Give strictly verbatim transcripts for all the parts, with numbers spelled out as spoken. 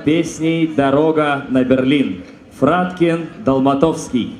песней «Дорога на Берлин». Фраткин, Долматовский.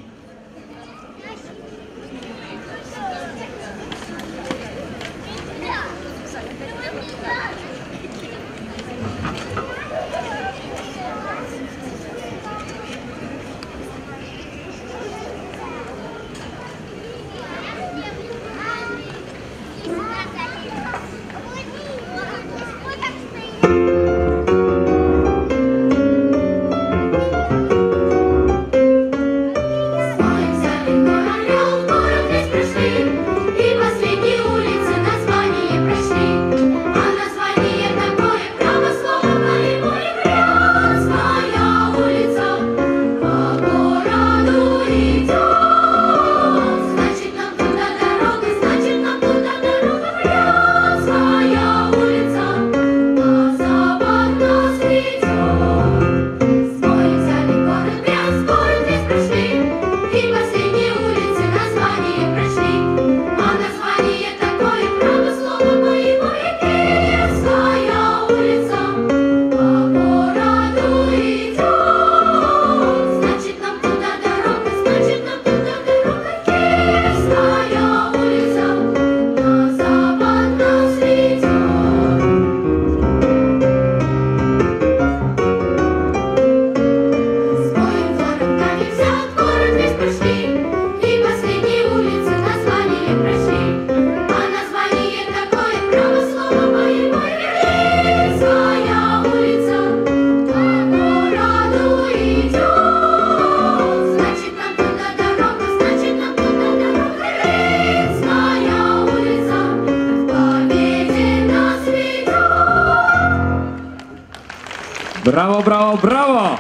Браво, браво, браво!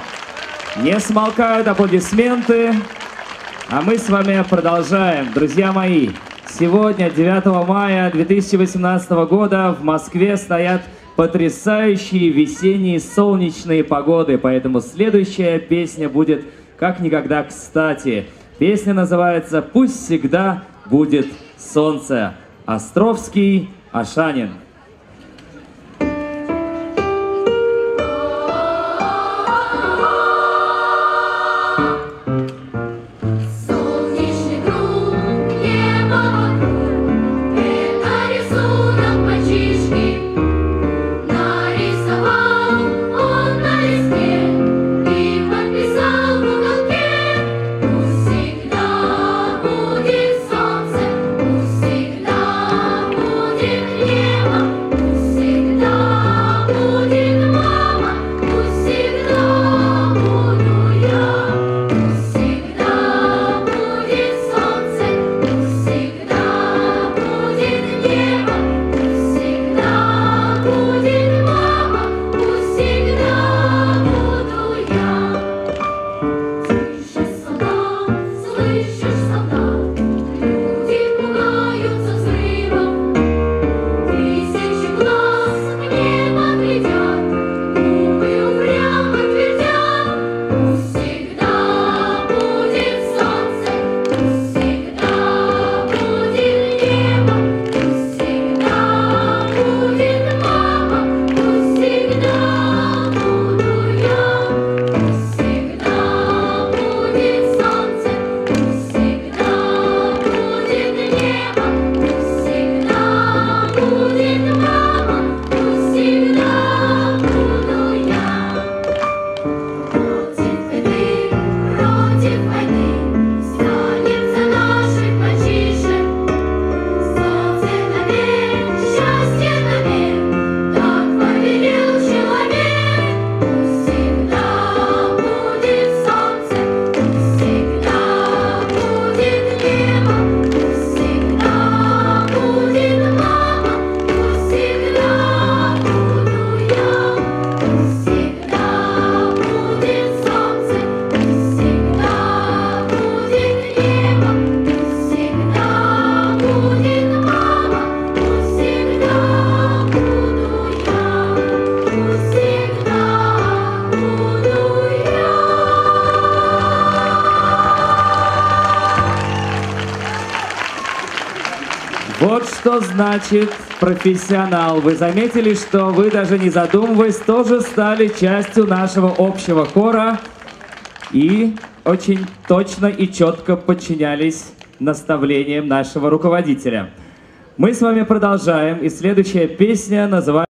Не смолкают аплодисменты. А мы с вами продолжаем. Друзья мои, сегодня, девятого мая две тысячи восемнадцатого года, в Москве стоят потрясающие весенние солнечные погоды. Поэтому следующая песня будет как никогда кстати. Песня называется «Пусть всегда будет солнце». Островский, Ашанин. Вот что значит профессионал. Вы заметили, что вы, даже не задумываясь, тоже стали частью нашего общего хора и очень точно и четко подчинялись наставлениям нашего руководителя. Мы с вами продолжаем, и следующая песня называется